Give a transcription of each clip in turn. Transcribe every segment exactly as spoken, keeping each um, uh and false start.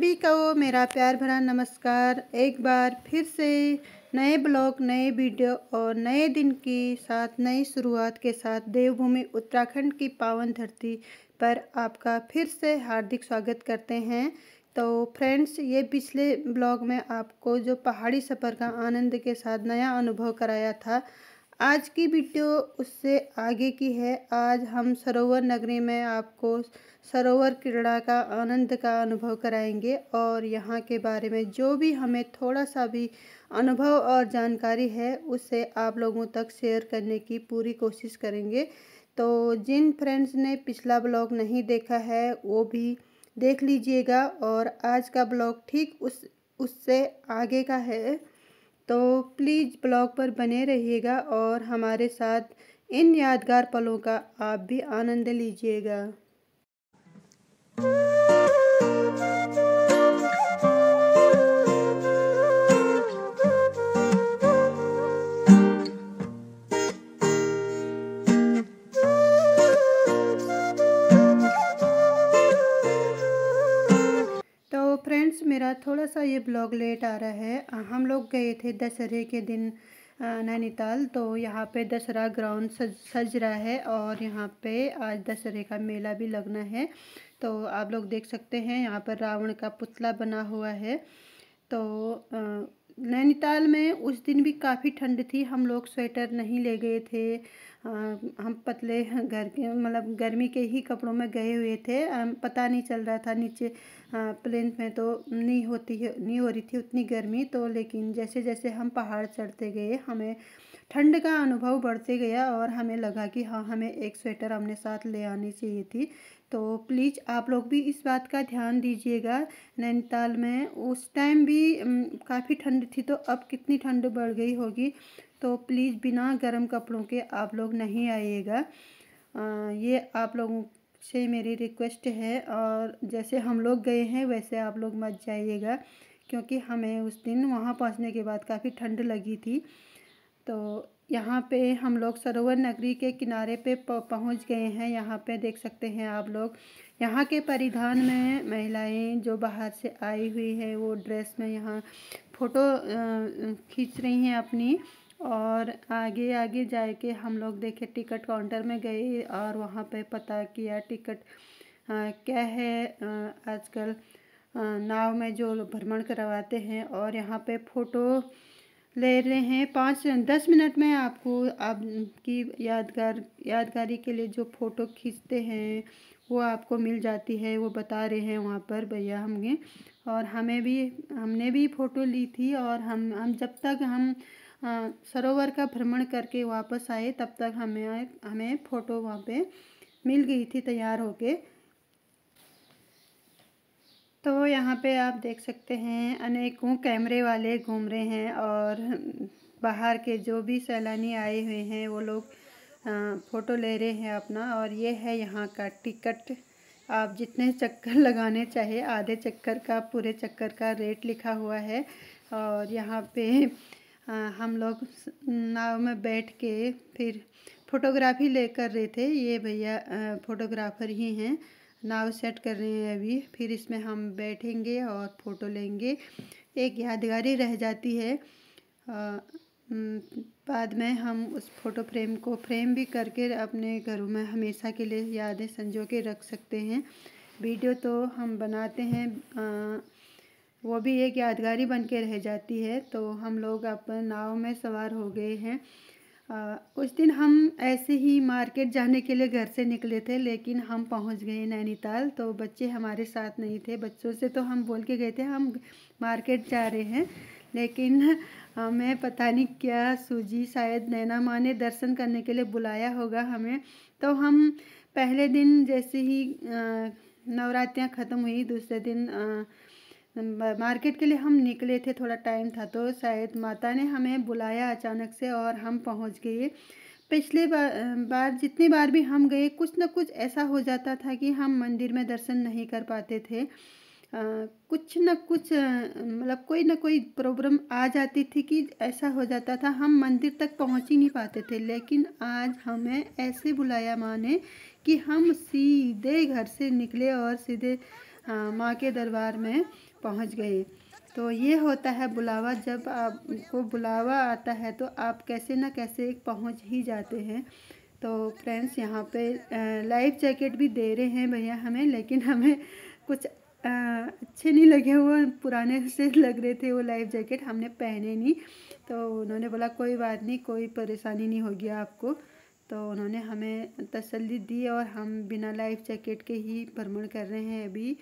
सभी को मेरा प्यार भरा नमस्कार। एक बार फिर से नए ब्लॉग, नए वीडियो और नए दिन के साथ, नई शुरुआत के साथ देवभूमि उत्तराखंड की पावन धरती पर आपका फिर से हार्दिक स्वागत करते हैं। तो फ्रेंड्स, ये पिछले ब्लॉग में आपको जो पहाड़ी सफ़र का आनंद के साथ नया अनुभव कराया था, आज की वीडियो उससे आगे की है। आज हम सरोवर नगरी में आपको सरोवर क्रीड़ा का आनंद का अनुभव कराएंगे और यहाँ के बारे में जो भी हमें थोड़ा सा भी अनुभव और जानकारी है उसे आप लोगों तक शेयर करने की पूरी कोशिश करेंगे। तो जिन फ्रेंड्स ने पिछला ब्लॉग नहीं देखा है वो भी देख लीजिएगा और आज का ब्लॉग ठीक उस उससे आगे का है। तो प्लीज़ ब्लॉग पर बने रहिएगा और हमारे साथ इन यादगार पलों का आप भी आनंद लीजिएगा। तो फ्रेंड्स, मेरा थोड़ा सा ये ब्लॉग लेट आ रहा है। हम लोग गए थे दशहरे के दिन नैनीताल। तो यहाँ पे दशहरा ग्राउंड सज सज रहा है और यहाँ पे आज दशहरे का मेला भी लगना है। तो आप लोग देख सकते हैं यहाँ पर रावण का पुतला बना हुआ है। तो नैनीताल में उस दिन भी काफ़ी ठंड थी। हम लोग स्वेटर नहीं ले गए थे। आ, हम पतले घर के मतलब गर्मी के ही कपड़ों में गए हुए थे। आ, पता नहीं चल रहा था नीचे प्लेन में तो नहीं होती है नहीं हो रही थी उतनी गर्मी। तो लेकिन जैसे जैसे हम पहाड़ चढ़ते गए हमें ठंड का अनुभव बढ़ते गया और हमें लगा कि हाँ, हमें एक स्वेटर अपने साथ ले आनी चाहिए थी। तो प्लीज़ आप लोग भी इस बात का ध्यान दीजिएगा। नैनीताल में उस टाइम भी काफ़ी ठंड थी, तो अब कितनी ठंड बढ़ गई होगी। तो प्लीज़ बिना गर्म कपड़ों के आप लोग नहीं आइएगा। ये आप लोगों से मेरी रिक्वेस्ट है और जैसे हम लोग गए हैं वैसे आप लोग मत जाइएगा, क्योंकि हमें उस दिन वहाँ पहुँचने के बाद काफ़ी ठंड लगी थी। तो यहाँ पे हम लोग सरोवर नगरी के किनारे पे पहुँच गए हैं। यहाँ पे देख सकते हैं आप लोग, यहाँ के परिधान में महिलाएं जो बाहर से आई हुई है वो ड्रेस में यहाँ फ़ोटो खींच रही हैं अपनी। और आगे आगे जाके हम लोग देखे टिकट काउंटर में गए और वहाँ पे पता किया टिकट आ, क्या है। आजकल नाव में जो भ्रमण करवाते हैं और यहाँ पे फ़ोटो ले रहे हैं। पाँच दस मिनट में आपको आपकी यादगार यादगारी के लिए जो फ़ोटो खींचते हैं वो आपको मिल जाती है। वो बता रहे हैं वहाँ पर भैया हमें, और हमें भी हमने भी फ़ोटो ली थी। और हम हम जब तक हम आ, सरोवर का भ्रमण करके वापस आए तब तक हमें हमें फ़ोटो वहाँ पे मिल गई थी तैयार होके। तो यहाँ पे आप देख सकते हैं अनेकों कैमरे वाले घूम रहे हैं और बाहर के जो भी सैलानी आए हुए हैं वो लोग फ़ोटो ले रहे हैं अपना। और ये है यहाँ का टिकट। आप जितने चक्कर लगाने चाहे, आधे चक्कर का पूरे चक्कर का रेट लिखा हुआ है। और यहाँ पे हम लोग नाव में बैठ के फिर फ़ोटोग्राफी ले कर रहे थे। ये भैया फ़ोटोग्राफ़र ही हैं, नाव सेट कर रहे हैं अभी। फिर इसमें हम बैठेंगे और फ़ोटो लेंगे, एक यादगारी रह जाती है। आ, बाद में हम उस फ़ोटो फ्रेम को फ्रेम भी करके अपने घरों में हमेशा के लिए यादें संजो के रख सकते हैं। वीडियो तो हम बनाते हैं, आ, वो भी एक यादगारी बन के रह जाती है। तो हम लोग अपने नाव में सवार हो गए हैं। आ, उस दिन हम ऐसे ही मार्केट जाने के लिए घर से निकले थे, लेकिन हम पहुंच गए नैनीताल। तो बच्चे हमारे साथ नहीं थे। बच्चों से तो हम बोल के गए थे हम मार्केट जा रहे हैं, लेकिन हमें पता नहीं क्या सूजी, शायद नैना माँ ने दर्शन करने के लिए बुलाया होगा हमें। तो हम पहले दिन जैसे ही नवरात्रियाँ ख़त्म हुई, दूसरे दिन आ, मार्केट के लिए हम निकले थे, थोड़ा टाइम था तो शायद माता ने हमें बुलाया अचानक से और हम पहुंच गए। पिछले बार बार जितनी बार भी हम गए कुछ न कुछ ऐसा हो जाता था कि हम मंदिर में दर्शन नहीं कर पाते थे। आ, कुछ न कुछ मतलब कोई ना कोई प्रॉब्लम आ जाती थी कि ऐसा हो जाता था हम मंदिर तक पहुंच ही नहीं पाते थे। लेकिन आज हमें ऐसे बुलाया माँ ने कि हम सीधे घर से निकले और सीधे माँ के दरबार में पहुँच गए। तो ये होता है बुलावा, जब आपको बुलावा आता है तो आप कैसे ना कैसे पहुँच ही जाते हैं। तो फ्रेंड्स यहाँ पे लाइफ जैकेट भी दे रहे हैं भैया हमें, लेकिन हमें कुछ आ, अच्छे नहीं लगे, वो पुराने से लग रहे थे वो लाइफ जैकेट, हमने पहने नहीं। तो उन्होंने बोला कोई बात नहीं, कोई परेशानी नहीं होगी आपको। तो उन्होंने हमें तसल्ली दी और हम बिना लाइफ जैकेट के ही भ्रमण कर रहे हैं अभी।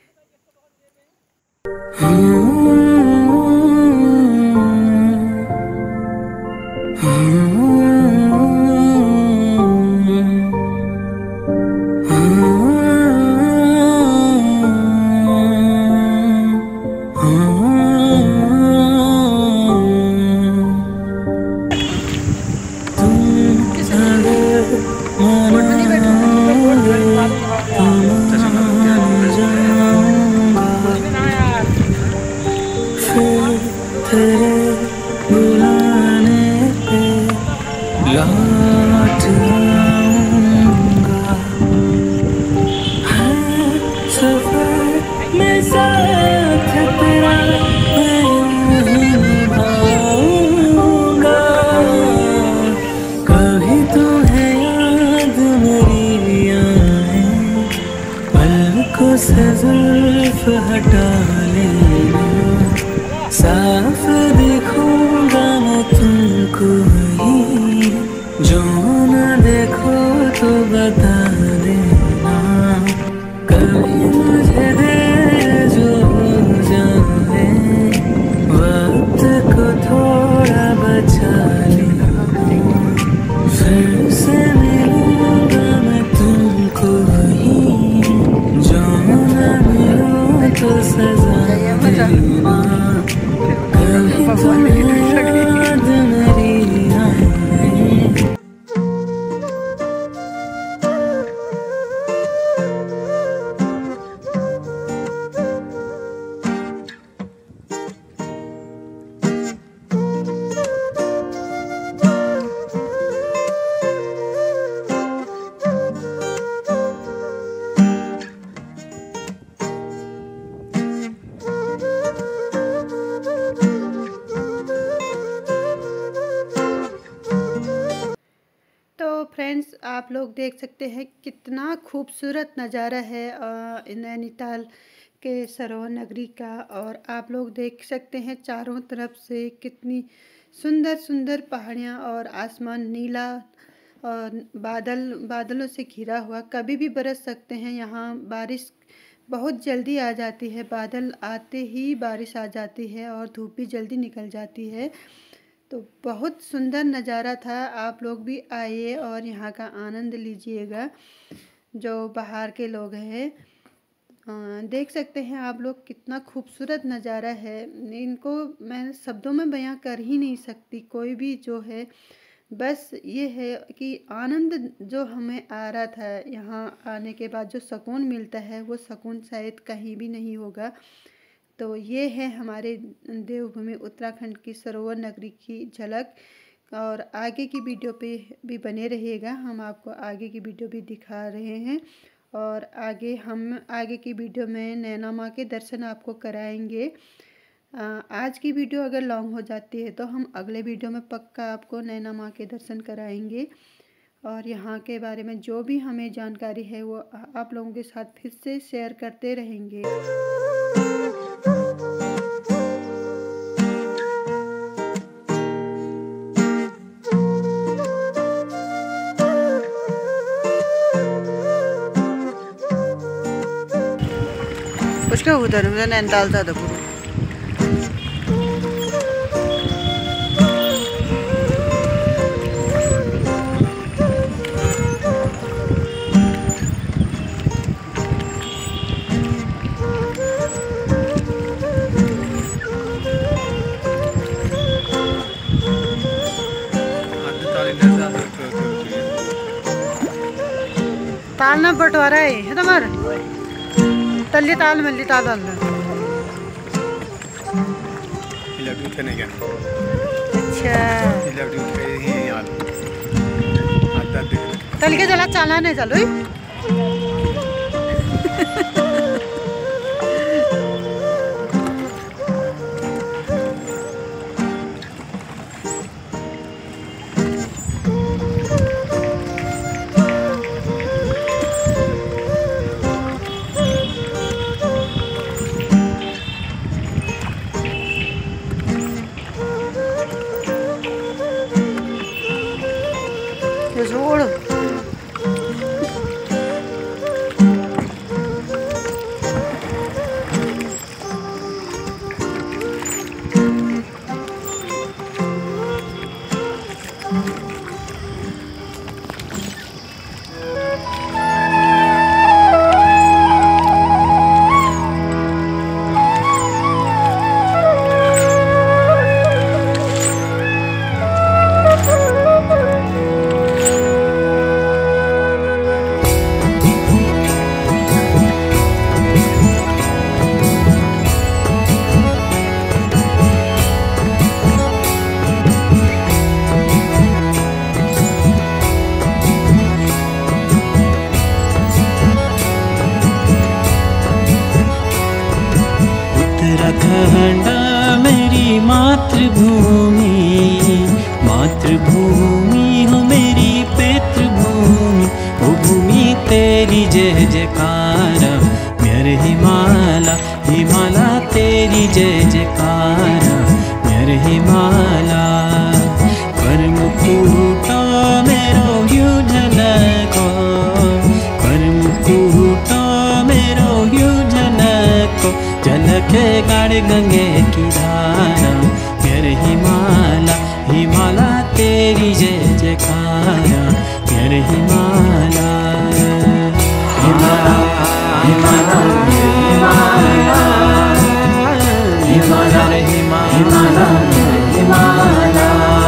हटा लेना, साफ देखूंगा मैं तुमको ही, जो न देखो तो बता देना। कभी मुझे दे जो जाए, वक्त को थोड़ा बचा लेना, फिर से मिलूंगा मैं तुमको ही, जो न मिलो तो सजा देना। कभी तुम्हें याद मेरी आए। फ्रेंड्स आप लोग देख सकते हैं कितना खूबसूरत नज़ारा है नैनीताल के सरोवर नगरी का। और आप लोग देख सकते हैं चारों तरफ से कितनी सुंदर सुंदर पहाड़ियाँ और आसमान नीला और बादल बादलों से घिरा हुआ, कभी भी बरस सकते हैं। यहाँ बारिश बहुत जल्दी आ जाती है, बादल आते ही बारिश आ जाती है और धूप भी जल्दी निकल जाती है। तो बहुत सुंदर नज़ारा था, आप लोग भी आइए और यहाँ का आनंद लीजिएगा जो बाहर के लोग हैं। देख सकते हैं आप लोग कितना खूबसूरत नज़ारा है, इनको मैं शब्दों में बयां कर ही नहीं सकती कोई भी जो है। बस ये है कि आनंद जो हमें आ रहा था यहाँ आने के बाद, जो सुकून मिलता है वो सुकून शायद कहीं भी नहीं होगा। तो ये है हमारे देवभूमि उत्तराखंड की सरोवर नगरी की झलक। और आगे की वीडियो पे भी बने रहिएगा, हम आपको आगे की वीडियो भी दिखा रहे हैं। और आगे हम आगे की वीडियो में नैना माँ के दर्शन आपको कराएंगे। आज की वीडियो अगर लॉन्ग हो जाती है तो हम अगले वीडियो में पक्का आपको नैना माँ के दर्शन कराएंगे। और यहाँ के बारे में जो भी हमें जानकारी है वो आप लोगों के साथ फिर से शेयर करते रहेंगे। उसका उधर उधर नैनीताल था पूरा। ताल ना बंटवारा है है तुम्हार तल्ली ताल मल्ली ताल अच्छा तल के चला चाला नहीं चलो। जोड़ उत्तराखंड मेरी मातृभूमि, मातृभूमि हो मेरी पितृभूमि। ओ भूमि तेरी जय जयकार, मेरे हिमाला हिमाला तेरी जय जयकार, मेरे हिमाला। कर्म कूटा मेरो यू झलको, कर्म कूटा मेरो यू झलको। झलके गाड़ गंगे की धारा, मेरे हिमाला हिमाला तेरी जय जयकारा, मेरे हिमाला हिमाला हिमाला हिमाला हिमाला हिमाला हिमाला।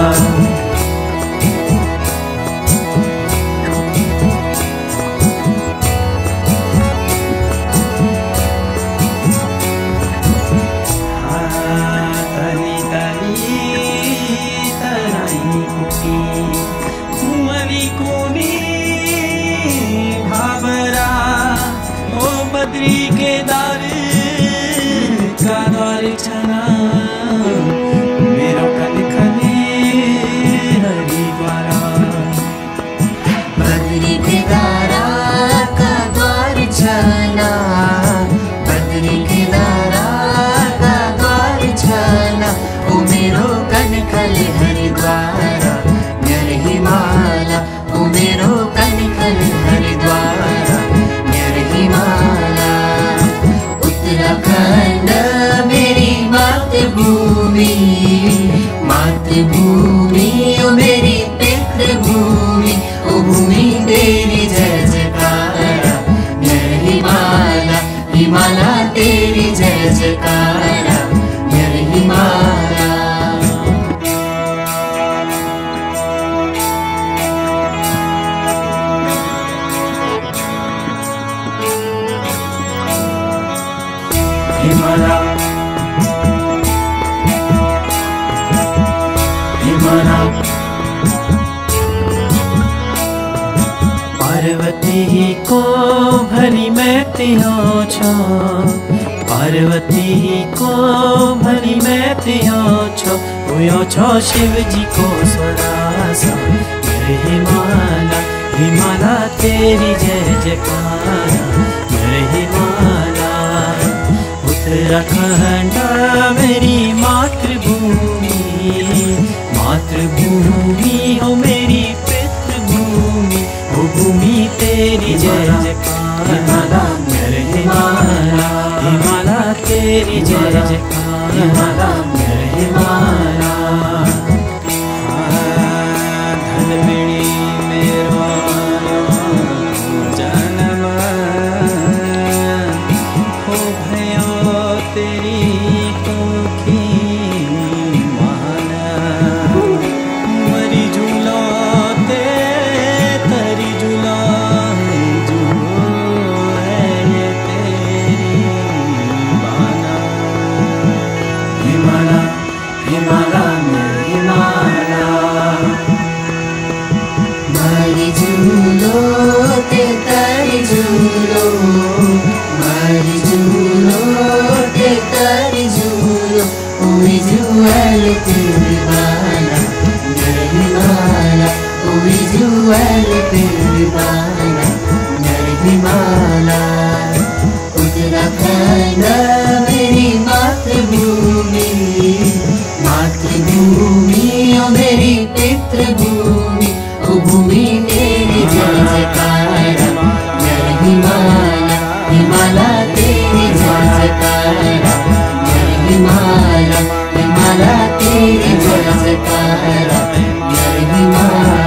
बद्री केदार का द्वार छना, मेरो कन खने हरिद्वारा। बद्री केदारा का द्वार छना, बद्री केदारा का द्वार छना। ओ मेरो कन खल हरिद्वारा, मेरे हिमाला। ओ मेरो कन खल हरिद्वारा, मेरे हिमाला। उत्तराखंड मेरी मातृभूमि, मातृभूमि ओ मेरी पितृभूमि। ओ भूमि तेरी जय जयकारा, मेरे हिमाला हिमाला तेरी जय जयकारा, मेरे हिमाला। हिमाला हिमाला। पार्वती को भरी मैं तियो छो, पार्वती को भरी मैं तियो छो। हुयो छो शिव जी को स्वरासा, मेरे हिमाला हिमाला तेरी जय जयकारा, मेरे हिमाला। उत्तराखंड मेरी मातृभूमि, मातृभूमि हो मेरी पितृभूमि। ओ भूमि तेरी जय जयकारा, मेरे हिमाला हिमाला तेरी जय जयकारा, मेरे हिमाला। धनबिड़ी मेरो जन्म हो भयो तेरी कोखी माला। मरी झूलो ते तरी झूलो झूलो है तेरी बाला। हिमाला हिमाला मेरे हिमाला। मरी झूलो ते तरी Tirvana, Nirvimala, O visual Tirvana, Nirvimala. Uttarakhand मेरी मातृभूमि, मातृभूमि ओ मेरी पितृभूमि, ओ भूमि तेरी जय जयकारा, नरहिमाला हिमाला तेरी जय जयकारा, नरहिमाला हिमाला तेरी जय जयकारा, नरहिमाला।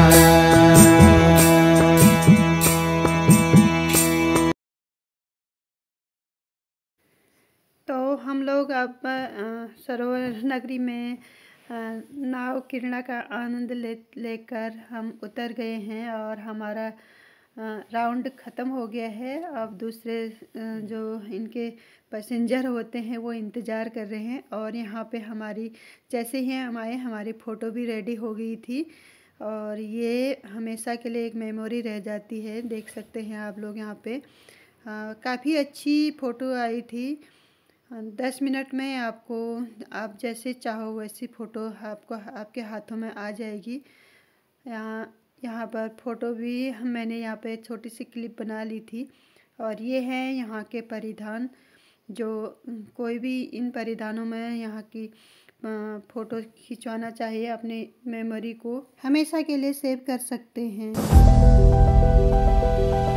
तो हम लोग अब सरोवर नगरी में नाव किरणा का आनंद ले लेकर हम उतर गए हैं और हमारा राउंड ख़त्म हो गया है। अब दूसरे जो इनके पैसेंजर होते हैं वो इंतज़ार कर रहे हैं और यहाँ पे हमारी जैसे ही हम आए हमारी फ़ोटो भी रेडी हो गई थी और ये हमेशा के लिए एक मेमोरी रह जाती है। देख सकते हैं आप लोग यहाँ पे काफ़ी अच्छी फ़ोटो आई थी। दस मिनट में आपको आप जैसे चाहो वैसी फ़ोटो आपको आपके हाथों में आ जाएगी। यहाँ यहाँ पर फ़ोटो भी मैंने यहाँ पे छोटी सी क्लिप बना ली थी और ये है यहाँ के परिधान। जो कोई भी इन परिधानों में यहाँ की फ़ोटो खिंचवाना चाहिए, अपने मेमोरी को हमेशा के लिए सेव कर सकते हैं।